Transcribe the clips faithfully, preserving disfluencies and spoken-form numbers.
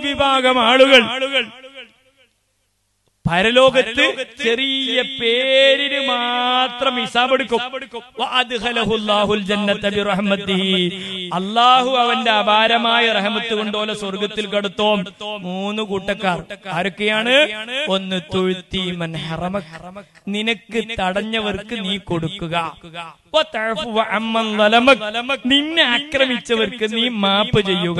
വിഭാഗം ആളുകൾ പരലോകത്ത് ചെറിയ പേരിന് മാത്രം ഹിസാബ് എടുക്കും. അല്ലാഹു അവന്റെ അപാരമായ റഹ്മത്ത് കൊണ്ടോലെ സ്വർഗത്തിൽ കടത്തും. മൂന്ന് കൂട്ടക്കാർ ആരൊക്കെയാണ്? ഒന്ന് തുഴ്ത്തിമൻ ഹറമക്, നിനക്ക് തടഞ്ഞവർക്ക് നീ കൊടുക്കുക. നിന്നെ ആക്രമിച്ചവർക്ക് നീ മാപ്പ് ചെയ്യുക.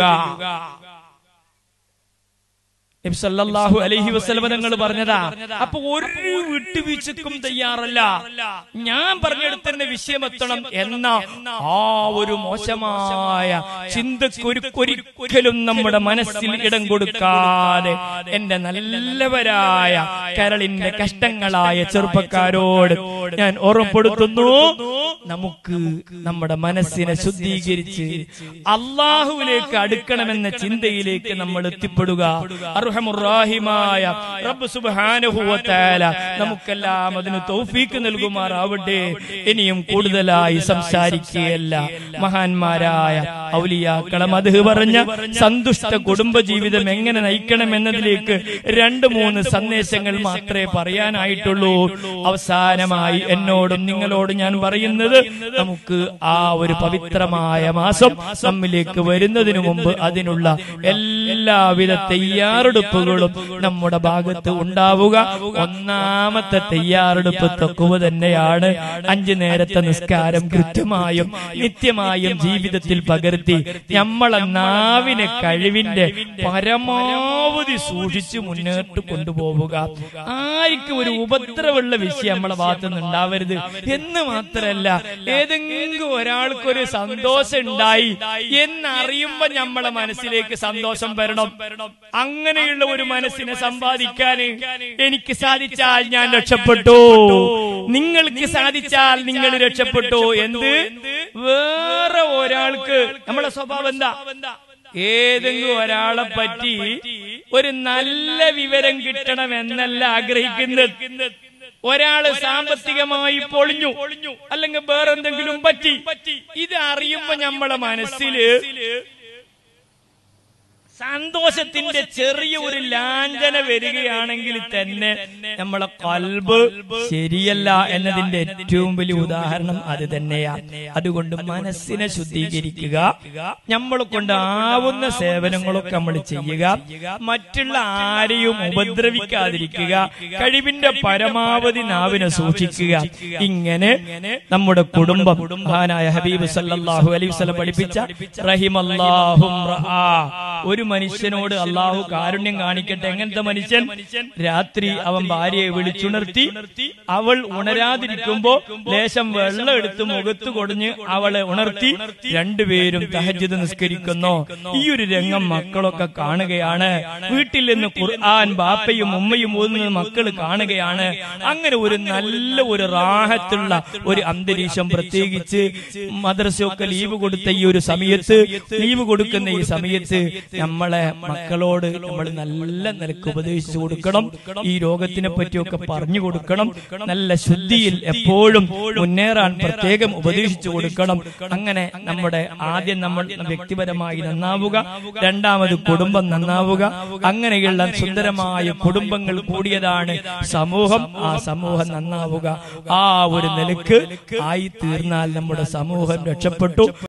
നബി സല്ലല്ലാഹു അലൈഹി വസല്ലം തങ്ങൾ പറഞ്ഞതാ. അപ്പൊ ഒരു വിട്ടുവീഴ്ചക്കും തയ്യാറല്ല, ഞാൻ പറഞ്ഞെടുത്തന്നെ വിഷയം എത്തണം എന്ന ആ ഒരു മോശമായ ചിന്തക്കൊരിക്കലും നമ്മുടെ മനസ്സിൽ ഇടം കൊടുക്കാതെ എന്റെ നല്ലവരായ കരളിന്റെ കഷ്ടങ്ങളായ ചെറുപ്പക്കാരോട് ഞാൻ ഓർമ്മപ്പെടുത്തുന്നു, നമുക്ക് നമ്മുടെ മനസ്സിനെ ശുദ്ധീകരിച്ച് അള്ളാഹുവിലേക്ക് അടുക്കണമെന്ന ചിന്തയിലേക്ക് നമ്മൾ എത്തിപ്പെടുക. അർഹമുർറാഹിമായ റബ്ബ് സുബ്ഹാനഹു വ തആല നമുക്കെല്ലാം അതിന് തൗഫീക്ക് നൽകുമാറാവട്ടെ. ഇനിയും കൂടുതലായി സംസാരിക്കുകയല്ല, മഹാന്മാരായ ഔലിയാക്കളെ മദ്ഹ് പറഞ്ഞ സന്തുഷ്ട കുടുംബജീവിതം എങ്ങനെ നയിക്കണം എന്നതിലേക്ക് രണ്ട് മൂന്ന് സന്ദേശങ്ങൾ മാത്രമേ പറയാനായിട്ടുള്ളൂ. അവസാനമായി എന്നോടും നിങ്ങളോടും ഞാൻ പറയുന്നത്, നമുക്ക് ആ ഒരു പവിത്രമായ മാസം നമ്മിലേക്ക് വരുന്നതിനു മുമ്പ് അതിനുള്ള എല്ലാവിധ തയ്യാറെടുപ്പുകളും നമ്മുടെ ഭാഗത്ത് ഉണ്ടാവുക. ഒന്നാമത്തെ തയ്യാറെടുപ്പ് തഖ്വ തന്നെയാണ്. അഞ്ചു നേരത്തെ നിസ്കാരം കൃത്യമായും നിത്യമായും ജീവിതത്തിൽ പകർത്തി നമ്മളെ നാവിനെ കഴിവിന്റെ പരമാവധി സൂക്ഷിച്ച് മുന്നോട്ട് കൊണ്ടുപോവുക. ആർക്കും ഒരു ഉപദ്രവമുള്ള വിഷയം നമ്മളെ ഭാഗത്തുനിന്ന് ഉണ്ടാവരുത് എന്ന് മാത്രല്ല, ഏതെങ്കിലും ഒരാൾക്കൊരു സന്തോഷം ഉണ്ടായി എന്നറിയുമ്പോ നമ്മളെ മനസ്സിലേക്ക് സന്തോഷം വരണം. അങ്ങനെയുള്ള ഒരു മനസ്സിനെ സമ്പാദിക്കാൻ എനിക്ക് സാധിച്ചാൽ ഞാൻ രക്ഷപ്പെട്ടു, നിങ്ങൾക്ക് സാധിച്ചാൽ നിങ്ങൾ രക്ഷപ്പെട്ടു. എന്ത് വേറെ ഒരാൾക്ക് നമ്മളെ സ്വഭാവം എന്താ? ഏതെങ്കിലും ഒരാളെ പറ്റി ഒരു നല്ല വിവരം കിട്ടണം എന്നല്ല ആഗ്രഹിക്കുന്നത്. ഒരാള് സാമ്പത്തികമായി പൊളിഞ്ഞു, അല്ലെങ്കിൽ വേറെന്തെങ്കിലും പറ്റി, ഇത് അറിയുമ്പോ നമ്മളെ മനസ്സില് സന്തോഷത്തിന്റെ ചെറിയ ഒരു ലാഞ്ചന വരികയാണെങ്കിൽ തന്നെ നമ്മളെ ഖൽബ് ശരിയല്ല എന്നതിന്റെ ഏറ്റവും വലിയ ഉദാഹരണം അത് തന്നെയാണ്. അതുകൊണ്ട് മനസ്സിനെ ശുദ്ധീകരിക്കുക, നമ്മളെ കൊണ്ടാവുന്ന സേവനങ്ങളൊക്കെ നമ്മൾ ചെയ്യുക, മറ്റുള്ള ആരെയും ഉപദ്രവിക്കാതിരിക്കുക, കഴിവിന്റെ പരമാവധി നാവിനെ സൂക്ഷിക്കുക. ഇങ്ങനെ നമ്മുടെ കുടുംബം മഹാനായ ഹബീബ് സല്ലല്ലാഹു അലൈഹി വസല്ലം പഠിപ്പിച്ച റഹിമല്ലാഹു റആ, ഒരു മനുഷ്യനോട് അള്ളാഹു കാരുണ്യം കാണിക്കട്ടെ. എങ്ങനത്തെ മനുഷ്യൻ? രാത്രി അവൻ ഭാര്യയെ വിളിച്ചുണർത്തി, അവൾ ഉണരാതിരിക്കുമ്പോ ലേശം വെള്ളം എടുത്ത് മുഖത്ത് കൊടിഞ്ഞ് അവളെ ഉണർത്തി, രണ്ടുപേരും തഹജ്ജുദ് നിസ്കരിക്കുന്നു. ഈ ഒരു രംഗം മക്കളൊക്കെ കാണുകയാണ്. വീട്ടിൽ നിന്ന് ഖുർആൻ ബാപ്പയും ഉമ്മയും ഓതുന്നത് മക്കൾ കാണുകയാണ്. അങ്ങനെ ഒരു നല്ല ഒരു റാഹത്തുള്ള ഒരു അന്തരീക്ഷം, പ്രത്യേകിച്ച് മദ്രസയൊക്കെ ലീവ് കൊടുത്ത ഈ ഒരു സമയത്ത്, ലീവ് കൊടുക്കുന്ന ഈ സമയത്ത് നമ്മളെ മക്കളോട് നമ്മൾ നല്ല നിലക്ക് ഉപദേശിച്ചു കൊടുക്കണം. ഈ രോഗത്തിനെ പറ്റിയൊക്കെ പറഞ്ഞു കൊടുക്കണം. നല്ല ശുദ്ധിയിൽ എപ്പോഴും മുന്നേറാൻ പ്രത്യേകം ഉപദേശിച്ചു കൊടുക്കണം. അങ്ങനെ നമ്മുടെ ആദ്യം നമ്മൾ വ്യക്തിപരമായി നന്നാവുക, രണ്ടാമത് കുടുംബം നന്നാവുക. അങ്ങനെയുള്ള സുന്ദരമായ കുടുംബങ്ങൾ കൂടിയതാണ് സമൂഹം. ആ സമൂഹം നന്നാവുക. ആ ഒരു നിലക്ക് ആയി തീർന്നാൽ നമ്മുടെ സമൂഹം രക്ഷപ്പെട്ടു.